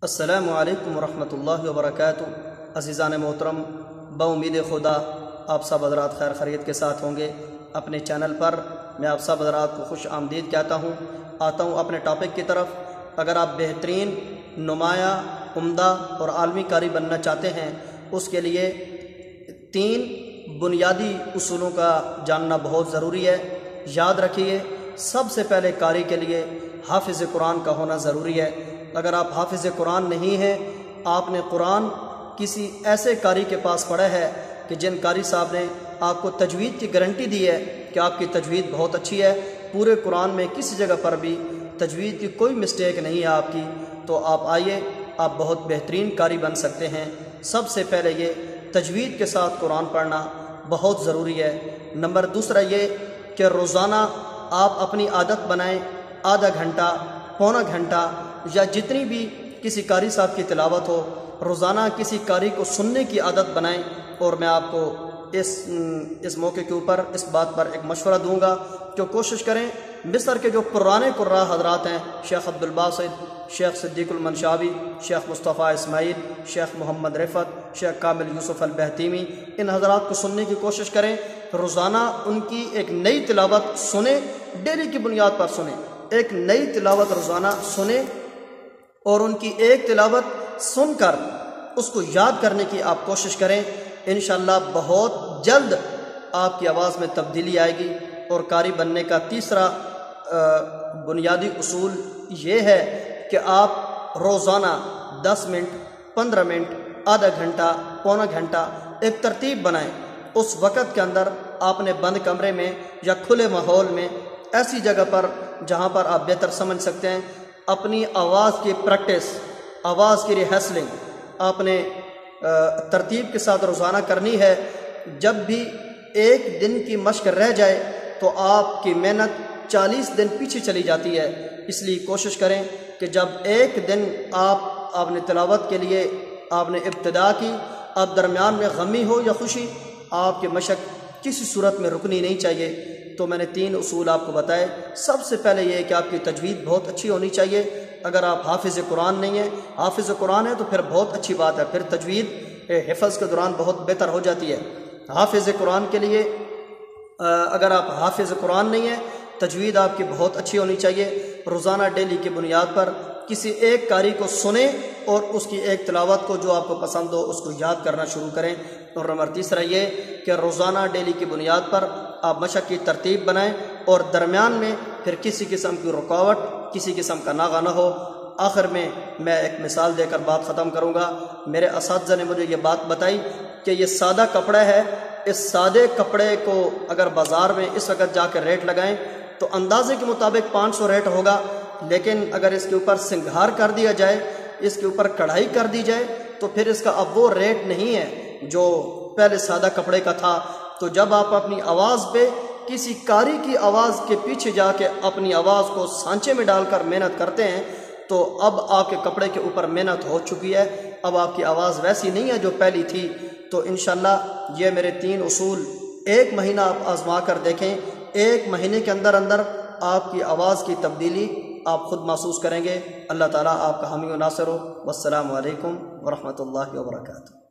السلام علیکم ورحمۃ اللہ وبرکاتہ۔ عزیزان محترم، بامید خدا آپ سب حضرات خیر خیریت کے ساتھ ہوں گے۔ اپنے چینل پر میں آپ سب حضرات کو خوش آمدید کہتا ہوں۔ آتا ہوں اپنے ٹاپک کی طرف۔ اگر آپ بہترین، نمایاں، عمدہ اور عالمی قاری بننا چاہتے ہیں، اس کے لیے 3 بنیادی اصولوں کا جاننا بہت ضروری ہے۔ یاد رکھیے، سب سے پہلے قاری کے لیے حافظ قرآن کا ہونا ضروری ہے۔ اگر آپ حافظ قرآن نہیں ہیں، آپ نے قرآن کسی ایسے قاری کے پاس پڑھا ہے کہ جن قاری صاحب نے آپ کو تجوید کی گارنٹی دی ہے کہ آپ کی تجوید بہت اچھی ہے، پورے قرآن میں کسی جگہ پر بھی تجوید کی کوئی مسٹیک نہیں ہے آپ کی، تو آپ آئیے، آپ بہت بہترین قاری بن سکتے ہیں۔ سب سے پہلے یہ تجوید کے ساتھ قرآن پڑھنا بہت ضروری ہے۔ نمبر دوسرا یہ کہ روزانہ آپ اپنی عادت بنائیں، آدھا گھنٹہ، پونا گھنٹہ یا جتنی بھی کسی قاری صاحب کی تلاوت ہو، روزانہ کسی قاری کو سننے کی عادت بنائیں۔ اور میں آپ کو اس موقع کے اوپر اس بات پر ایک مشورہ دوں گا کہ کوشش کریں مصر کے جو پرانے قراء حضرات ہیں، شیخ عبدالباسط، شیخ صدیق المنشاوی، شیخ مصطفیٰ اسماعیل، شیخ محمد رفعت، شیخ کامل یوسف البہتیمی، ان حضرات کو سننے کی کوشش کریں۔ روزانہ ان کی ایک نئی تلاوت سنیں، ڈیلی کی بنیاد پر سنیں، ایک نئی تلاوت روزانہ سنیں اور ان کی ایک تلاوت سن کر اس کو یاد کرنے کی آپ کوشش کریں۔ انشاءاللہ بہت جلد آپ کی آواز میں تبدیلی آئے گی۔ اور قاری بننے کا تیسرا بنیادی اصول یہ ہے کہ آپ روزانہ 10 منٹ، 15 منٹ، آدھا گھنٹہ، پونا گھنٹہ ایک ترتیب بنائیں۔ اس وقت کے اندر آپ نے بند کمرے میں یا کھلے ماحول میں، ایسی جگہ پر جہاں پر آپ بہتر سمجھ سکتے ہیں، اپنی آواز کی پریکٹس، آواز کی ریہرسلنگ آپ نے ترتیب کے ساتھ روزانہ کرنی ہے۔ جب بھی ایک دن کی مشق رہ جائے تو آپ کی محنت 40 دن پیچھے چلی جاتی ہے۔ اس لیے کوشش کریں کہ جب ایک دن آپ نے تلاوت کے لیے آپ نے ابتدا کی، اب درمیان میں غمی ہو یا خوشی، آپ کی مشق کسی صورت میں رکنی نہیں چاہیے۔ تو میں نے 3 اصول آپ کو بتائے۔ سب سے پہلے یہ کہ آپ کی تجوید بہت اچھی ہونی چاہیے۔ اگر آپ حافظ قرآن نہیں ہیں، حافظ قرآن ہے تو پھر بہت اچھی بات ہے، پھر تجوید حفظ کے دوران بہت بہتر ہو جاتی ہے۔ حافظ قرآن کے لیے اگر آپ حافظ قرآن نہیں ہیں، تجوید آپ کی بہت اچھی ہونی چاہیے۔ روزانہ ڈیلی کی بنیاد پر کسی ایک قاری کو سنیں اور اس کی ایک تلاوت کو جو آپ کو پسند ہو اس کو یاد کرنا شروع کریں۔ اور نمبر تیسرا یہ کہ روزانہ ڈیلی کی بنیاد پر آپ مشق کی ترتیب بنائیں اور درمیان میں پھر کسی قسم کی رکاوٹ، کسی قسم کا ناغہ نہ ہو۔ آخر میں ایک مثال دے کر بات ختم کروں گا۔ میرے اساتذہ نے مجھے یہ بات بتائی کہ یہ سادہ کپڑا ہے، اس سادے کپڑے کو اگر بازار میں اس وقت جا کے ریٹ لگائیں تو اندازے کے مطابق 500 ریٹ ہوگا، لیکن اگر اس کے اوپر سنگھار کر دیا جائے، اس کے اوپر کڑھائی کر دی جائے تو پھر اس کا اب وہ ریٹ نہیں ہے جو پہلے سادہ کپڑے کا تھا۔ تو جب آپ اپنی آواز پہ کسی قاری کی آواز کے پیچھے جا کے اپنی آواز کو سانچے میں ڈال کر محنت کرتے ہیں تو اب آپ کے کپڑے کے اوپر محنت ہو چکی ہے، اب آپ کی آواز ویسی نہیں ہے جو پہلی تھی۔ تو انشاءاللہ یہ میرے 3 اصول 1 مہینہ آپ آزما کر دیکھیں، 1 مہینے کے اندر آپ کی آواز کی تبدیلی آپ خود محسوس کریں گے۔ اللہ تعالیٰ آپ کا حامی و ناصر ہو۔ والسلام علیکم ورحمۃ اللہ وبرکاتہ۔